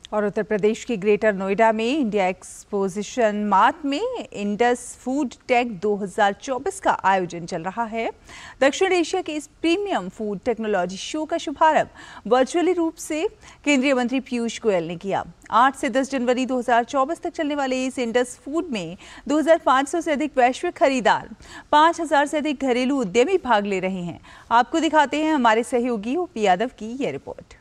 और उत्तर प्रदेश के ग्रेटर नोएडा में इंडिया एक्सपोजिशन मार्ट में इंडस फूड टेक 2024 का आयोजन चल रहा है। दक्षिण एशिया के इस प्रीमियम फूड टेक्नोलॉजी शो का शुभारंभ वर्चुअली रूप से केंद्रीय मंत्री पीयूष गोयल ने किया। 8 से 10 जनवरी 2024 तक चलने वाले इस इंडस फूड में 2500 से अधिक वैश्विक खरीदार, 5000 से अधिक घरेलू उद्यमी भाग ले रहे हैं। आपको दिखाते हैं हमारे सहयोगी ओपी यादव की यह रिपोर्ट।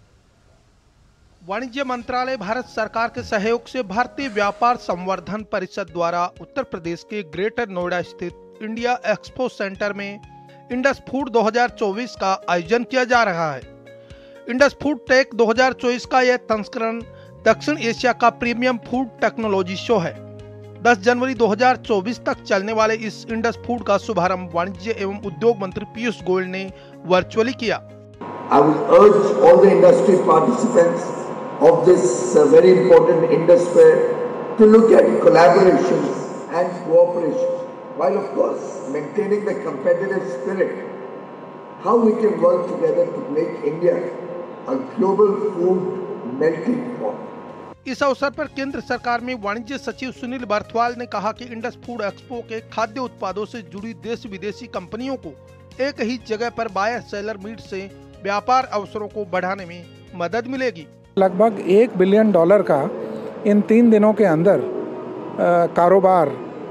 वाणिज्य मंत्रालय भारत सरकार के सहयोग से भारतीय व्यापार संवर्धन परिषद द्वारा उत्तर प्रदेश के ग्रेटर नोएडा स्थित इंडिया एक्सपो सेंटर में इंडस फूड 2024 का आयोजन किया जा रहा है। इंडस फूड टेक 2024 का यह संस्करण दक्षिण एशिया का प्रीमियम फूड टेक्नोलॉजी शो है। 10 जनवरी 2024 तक चलने वाले इस इंडस फूड का शुभारंभ वाणिज्य एवं उद्योग मंत्री पीयूष गोयल ने वर्चुअली किया। I will urge all the industry participants of this very important Indus Fair to look at collaboration and cooperation, while of course maintaining the competitive spirit, how we can work together to make India a global food melting pot. इस अवसर पर केंद्र सरकार में वाणिज्य सचिव सुनील बर्थवाल ने कहा कि इंडस फूड एक्सपो के खाद्य उत्पादों से जुड़ी देश विदेशी कंपनियों को एक ही जगह पर बायर सेलर मीट से व्यापार अवसरों को बढ़ाने में मदद मिलेगी। लगभग $1 बिलियन का इन 3 दिनों के अंदर कारोबार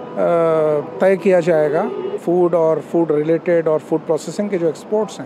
तय किया जाएगा। फूड और फूड रिलेटेड और फूड प्रोसेसिंग के जो एक्सपोर्ट्स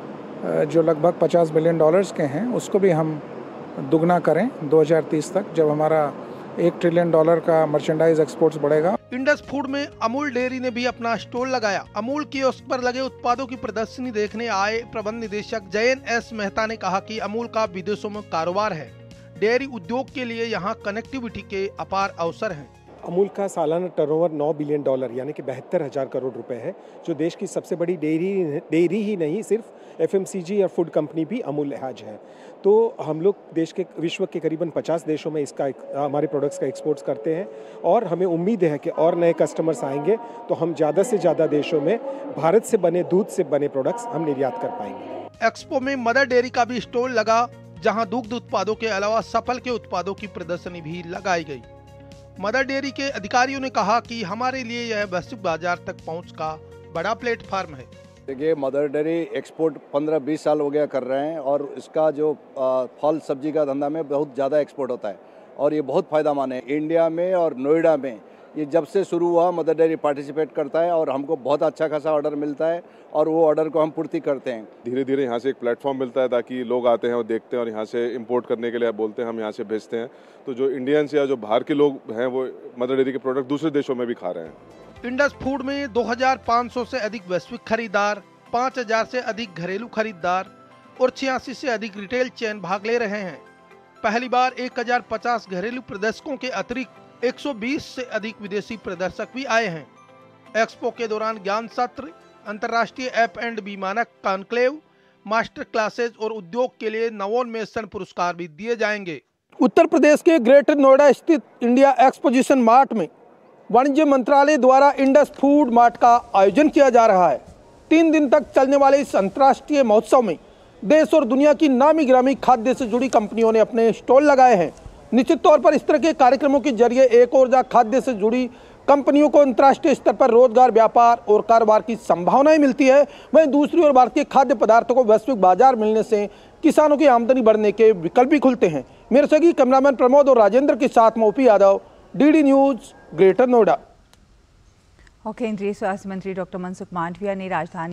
हैं जो लगभग $50 बिलियन के हैं, उसको भी हम दुगना करें 2030 तक, जब हमारा $1 ट्रिलियन का मर्चेंडाइज एक्सपोर्ट्स बढ़ेगा। इंडस फूड में अमूल डेयरी ने भी अपना स्टॉल लगाया। अमूल कियोस्क पर लगे उत्पादों की प्रदर्शनी देखने आए प्रबंध निदेशक जयन एस मेहता ने कहा कि अमूल का विदेशों में कारोबार है। डेयरी उद्योग के लिए यहां कनेक्टिविटी के अपार अवसर हैं। अमूल का सालाना टर्नओवर $9 बिलियन यानी कि 72,000 करोड़ रुपए है, जो देश की सबसे बड़ी डेयरी ही नहीं, सिर्फ FMCG और फूड कंपनी भी अमूल लिहाज है। तो हम लोग देश के विश्व के करीबन 50 देशों में इसका हमारे प्रोडक्ट्स का एक्सपोर्ट्स करते हैं और हमें उम्मीद है कि और नए कस्टमर्स आएंगे तो हम ज़्यादा से ज़्यादा देशों में भारत से बने दूध से बने प्रोडक्ट्स हम निर्यात कर पाएंगे। एक्सपो में मदर डेयरी का भी स्टॉल लगा, जहाँ दुग्ध उत्पादों के अलावा सफल के उत्पादों की प्रदर्शनी भी लगाई गई। मदर डेयरी के अधिकारियों ने कहा कि हमारे लिए यह वैश्विक बाजार तक पहुंच का बड़ा प्लेटफार्म है। देखिए, मदर डेयरी एक्सपोर्ट 15-20 साल हो गया कर रहे हैं और इसका जो फल सब्जी का धंधा में बहुत ज़्यादा एक्सपोर्ट होता है और ये बहुत फ़ायदेमंद है। इंडिया में और नोएडा में ये जब से शुरू हुआ मदर डेयरी पार्टिसिपेट करता है और हमको बहुत अच्छा खासा ऑर्डर मिलता है और वो ऑर्डर को हम पूर्ति करते हैं। धीरे धीरे यहाँ से एक प्लेटफॉर्म मिलता है ताकि लोग आते हैं और देखते हैं और यहाँ से इंपोर्ट करने के लिए बोलते हैं, हम यहाँ से भेजते हैं। तो जो इंडियंस या जो बाहर के लोग हैं वो मदर डेयरी के प्रोडक्ट दूसरे देशों में भी खा रहे हैं। इंडस फूड में 2500 से अधिक वैश्विक खरीदार, 5000 से अधिक घरेलू खरीदार और 86 से अधिक रिटेल चेन भाग ले रहे हैं। पहली बार 1050 घरेलू प्रदर्शकों के अतिरिक्त 120 से अधिक विदेशी प्रदर्शक भी आए हैं। एक्सपो के दौरान ज्ञान सत्र, अंतर्राष्ट्रीय F&B मानक कॉन्क्लेव, मास्टर क्लासेज और उद्योग के लिए नवोन्मेषण पुरस्कार भी दिए जाएंगे। उत्तर प्रदेश के ग्रेटर नोएडा स्थित इंडिया एक्सपोजिशन मार्ट में वाणिज्य मंत्रालय द्वारा इंडस फूड मार्ट का आयोजन किया जा रहा है। 3 दिन तक चलने वाले इस अंतर्राष्ट्रीय महोत्सव में देश और दुनिया की नामी गिरामी खाद्य से जुड़ी कंपनियों ने अपने स्टॉल लगाए हैं। निश्चित तौर पर इस तरह के कार्यक्रमों के जरिए एक और जहाँ खाद्य से जुड़ी कंपनियों को अंतर्राष्ट्रीय स्तर पर रोजगार, व्यापार और कारोबार की संभावनाएं मिलती है, वहीं दूसरी ओर भारतीय खाद्य पदार्थों को वैश्विक बाजार मिलने से किसानों की आमदनी बढ़ने के विकल्प भी खुलते हैं। मेरे सगी कैमरामैन प्रमोद और राजेंद्र के साथ में OP Yadav, DD news, Greater Noida. और केंद्रीय स्वास्थ्य मंत्री डॉक्टर मनसुख मांडविया ने राजधानी